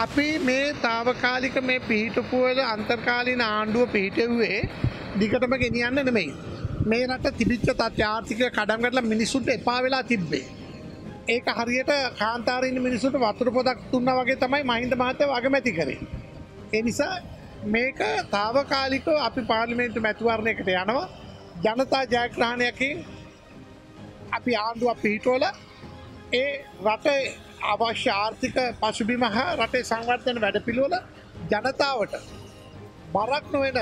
අපි මේ తాවකාලික මේ පිහිටපු වල අන්තර්කාලීන ආණ්ඩුව පිහිටුවේ දිගටම ගෙනියන්න නෙමෙයි. මේ රට තිබිච්ච තත්ත්ව ආර්ථිකය කඩම් කරලා මිනිස්සුන්ට එපා වෙලා තිබ්බේ. ඒක හරියට කාන්තාරේ ඉන්න මිනිස්සුන්ට වතුර පොදක් දුන්නා වගේ තමයි මහින්ද මහත්තයා අගමැති කරේ. ඒ නිසා මේක తాවකාලිකව අපි පාර්ලිමේන්තු මැතිවරණයකට යනවා. ජනතා ජයග්‍රහණයකින් අපි ආණ්ඩුවක් පිහිටවලා ඒ රටේ අවශ්‍ය ආර්ථික පසුබිම හා රටේ සංවර්ධන වැඩපිළිවෙල ජනතාවට බරක් නොවන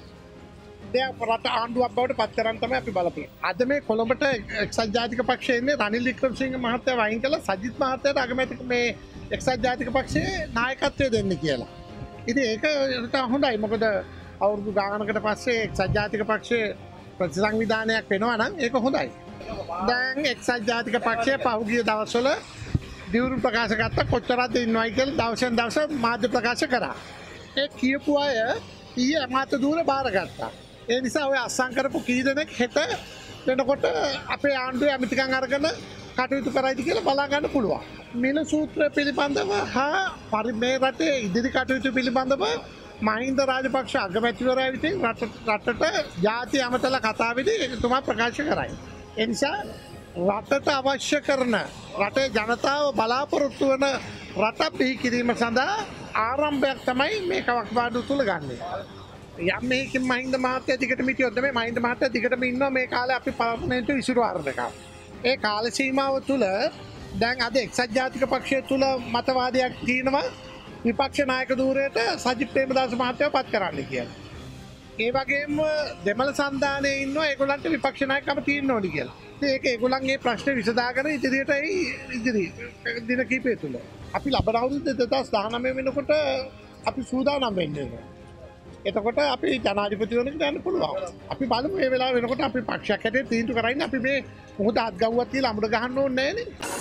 දෙයක් රට ආණ්ඩුවක් බවට පත් කරන්න තමයි අපි බලපෑම්. අද මේ කොළඹට එක්සත් ජාතික පක්ෂයේ ඉන්නේ රනිල් වික්‍රමසිංහ මහත්තයා වයින් කළා සජිත් මහත්තයාට අගමැති මේ එක්සත් ජාතික පක්ෂයේ නායකත්වය දෙන්න කියලා. ඉතින් ඒක හොඳයි. මොකද අවුරුදු ගානකට පස්සේ එක්සත් ජාතික පක්ෂයේ ප්‍රතිසංවිධානයක් වෙනවා නම් ඒක හොඳයි. දැන් එක්සත් ජාතික පක්ෂය පහුගිය දවස්වල දියුණු ප්‍රකාශ ගත්තා කොච්චරද ඉන්නවයි කියලා දවසෙන් දවස මාධ්‍ය ප්‍රකාශ කරා. ඒ කියපු අය ඊයේ අමාත්‍ය ධූර බාරගත්තා. ඒ නිසා ඔය අස්සම් කරපු කී දෙනෙක් හෙට වෙනකොට අපේ ආණ්ඩුවේ ඇමතිකම් අරගෙන කටයුතු කරයිද කියලා බලා ගන්න පුළුවන්. මිල සූත්‍රය පිළිබඳව හා මේ රටේ ඉදිරි කටයුතු පිළිබඳව මහින්ද රාජපක්ෂ අගමැතිවරයා විසින් රටට ජාති අමතලා කතාවේදී එතුමා ප්‍රකාශ කරයි. ඒ නිසා රටට අවශ්‍ය කරන රටේ ජනතාව බලාපොරොත්තු වන රට බිහි කිරීම සඳහා ආරම්භයක් තමයි මේ කවක්වාඩුව තුල ගන්නෙ. යම් මේකෙන් මහින්ද මහත්තයා දිගටම හිටියොත් මේ මහින්ද මහත්තයා දිගටම ඉන්නවා මේ කාලේ අපි පාර්ලිමේන්තුවේ විසිරු ආරම්භකම්. ඒ කාල සීමාව තුල දැන් අද එක්සත් ජාතික පක්ෂය තුල මතවාදයක් තියෙනවා විපක්ෂ නායක ධූරයට සජිත් ප්‍රේමදාස මහත්තයාව පත් කරන්න කියලා. ඒ වගේම දෙමළ සන්ධානයේ ඉන්නවා ඒගොල්ලන්ට විපක්ෂ නායකකම තියෙන්න ඕනි කියලා. ඒක ඒගොල්ලන්ගේ ප්‍රශ්නේ විසඳාගෙන ඉදිරියට ඉදිරි දින කිහිපය තුල අපි ලබන අවුරුදු 2019 වෙනකොට අපි සූදානම් වෙන්නේ. එතකොට අපි ජනාධිපතිවරණයට යන්න පුළුවන්. අපි බලමු මේ වෙලාව වෙනකොට අපි පක්ෂයක් හැටියට තීන්දුව කරන්නේ අපි මේ මොකද අත්ගව්වක් තියලා අමුඩ ගහන්න ඕනේ නැහැ නේ.